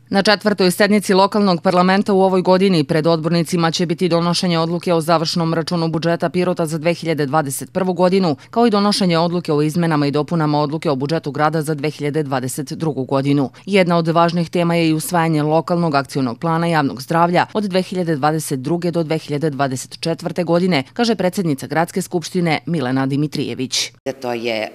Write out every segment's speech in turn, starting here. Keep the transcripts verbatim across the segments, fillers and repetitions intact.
Na četvrtoj sednici lokalnog parlamenta u ovoj godini pred odbornicima će biti donošenje odluke o završnom računu budžeta Pirota za dve hiljade dvadeset prvu godinu, kao i donošenje odluke o izmenama i dopunama odluke o budžetu grada za dve hiljade dvadeset drugu godinu. Jedna od važnih tema je i usvajanje lokalnog akcionog plana javnog zdravlja od dve hiljade dvadeset druge do dve hiljade dvadeset četvrte godine, kaže predsjednica Gradske skupštine Milena Dimitrijević. To je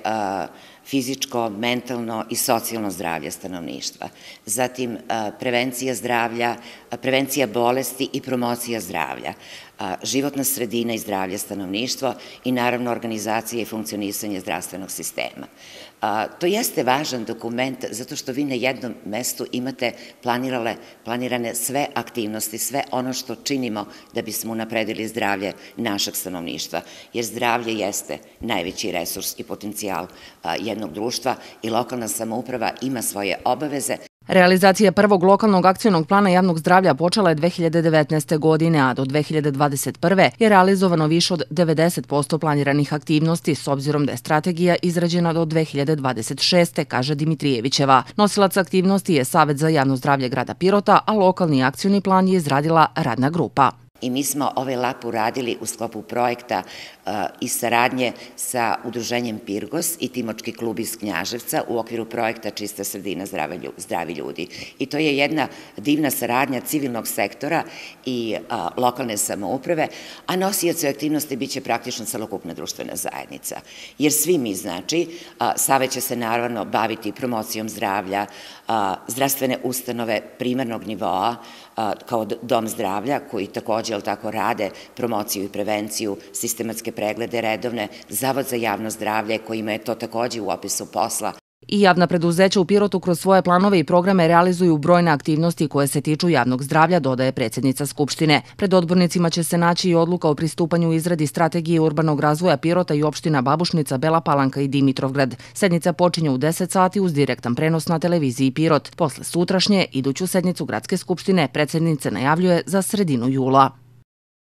fizičko, mentalno i socijalno zdravlje stanovništva. Zatim prevencija zdravlja, prevencija bolesti i promocija zdravlja, životna sredina i zdravlje stanovništva i naravno organizacija i funkcionisanje zdravstvenog sistema. To jeste važan dokument zato što vi na jednom mestu imate planirane sve aktivnosti, sve ono što činimo da bismo unapredili zdravlje našeg stanovništva, jer zdravlje jeste najveći resurs i potencijal jednog društva i lokalna samouprava ima svoje obaveze. Realizacija prvog lokalnog akcionog plana javnog zdravlja počela je dve hiljade devetnaeste. godine, a do dve hiljade dvadeset prve. je realizovano više od devedeset posto planiranih aktivnosti, s obzirom da je strategija izrađena do dve hiljade dvadeset šeste. kaže Dimitrijevićeva. Nosilac aktivnosti je Savet za javno zdravlje grada Pirota, a lokalni akcioni plan je izradila radna grupa. I mi smo ovaj lap uradili u sklopu projekta i saradnje sa udruženjem Pirgos i Timočki klub iz Knjaževca u okviru projekta Čista sredina, zdravi ljudi. I to je jedna divna saradnja civilnog sektora i lokalne samouprave, a nosioci aktivnosti biće praktično celokupna društvena zajednica. Jer svi mi, znači, Savet će se naravno baviti promocijom zdravlja, zdravstvene ustanove primarnog nivoa, kao dom zdravlja, koji takođe tako rade promociju i prevenciju, sistematske preglede redovne, Zavod za javno zdravlje kojima je to takođe u opisu posla. I javna preduzeća u Pirotu kroz svoje planove i programe realizuju brojne aktivnosti koje se tiču javnog zdravlja, dodaje predsjednica Skupštine. Pred odbornicima će se naći i odluka o pristupanju izradi strategije urbanog razvoja Pirota i opština Babušnica, Bela Palanka i Dimitrovgrad. Sednica počinje u deset sati uz direktan prenos na televiziji Pirot. Posle sutrašnje, iduću sednicu Gradske skupštine, predsjednica najavljuje za sredinu jula.